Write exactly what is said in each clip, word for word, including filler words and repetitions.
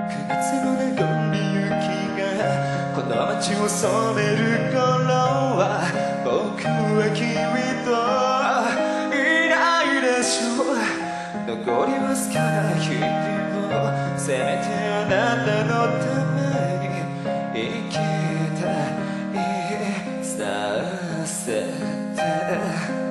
くがつの名残雪がこの街を染める頃は僕は君といないでしょう。残りわずかな日々をせめてあなたのために生きたいさせて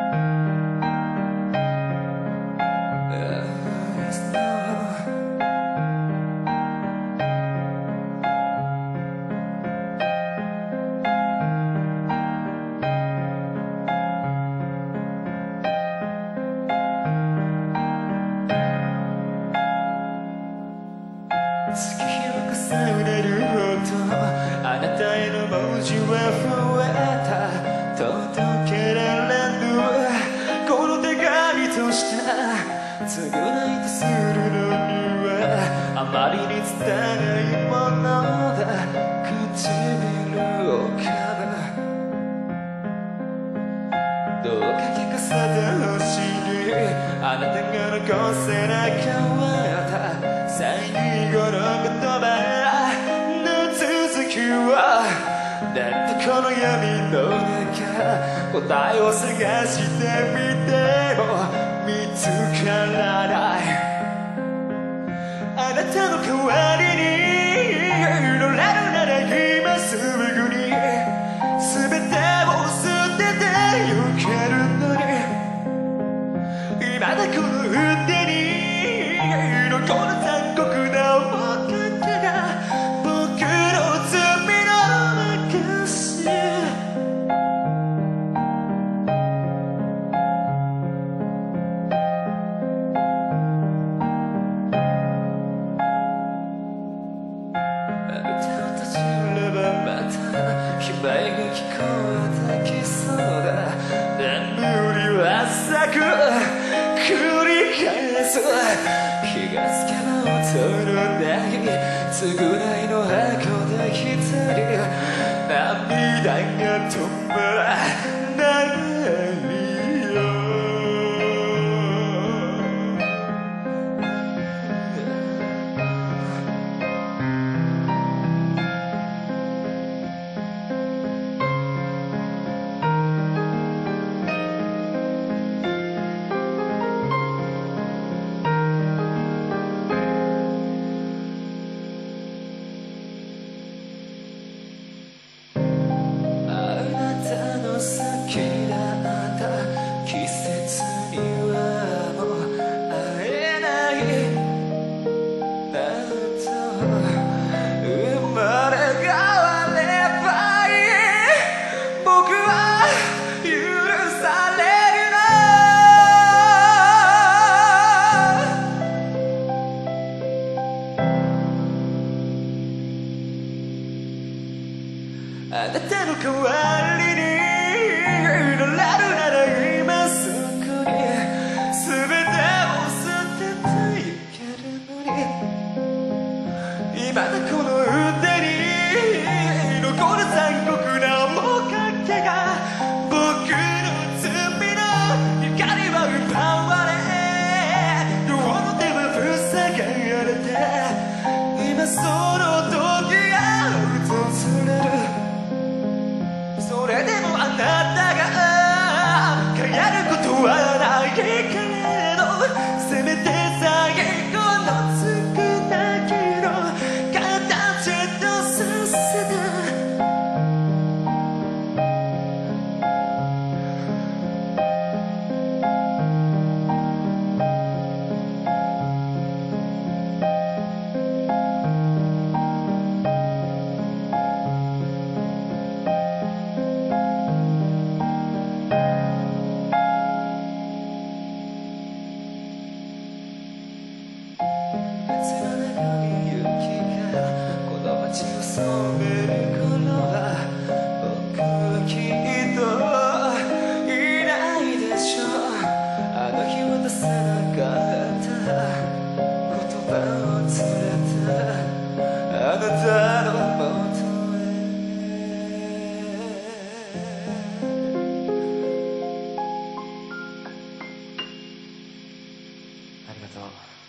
月日を重ねるほどあなたへの文字は増えた。届けられぬこの手紙とした償いとするのにはあまりに拙いものだ。唇を噛むどうか聞かせてほしい。あなたが残せなかった最後の言葉の続きはなんてこの闇の中答えを探してみても見つからない。あなたの代わりに乗れるなら今すぐに全てを捨ててゆけるのに今だこの腕に残る残酷な面影が僕の罪の証。歌を閉じればまた悲鳴が聞こえてきそうだ。眠りは浅く繰り返す気がつけば音のない償いの箱で一人涙が止まらないよ。好きだった季節にはもう会えないなんと生まれ変わればいい。僕は許されるのあなたの代わりに乗れるなら今すぐに全てを捨ててゆけるのに今だこの腕に残る残酷な面影が僕の罪の光は奪われ両の手は塞がれて今その時が訪れる。それでもあなたが変えることはないけれどせめて最後の少なきの形とさせた。染める頃は僕はきっといないでしょう。あの日渡せなかった言葉を連れたあなたの元へ。ありがとう。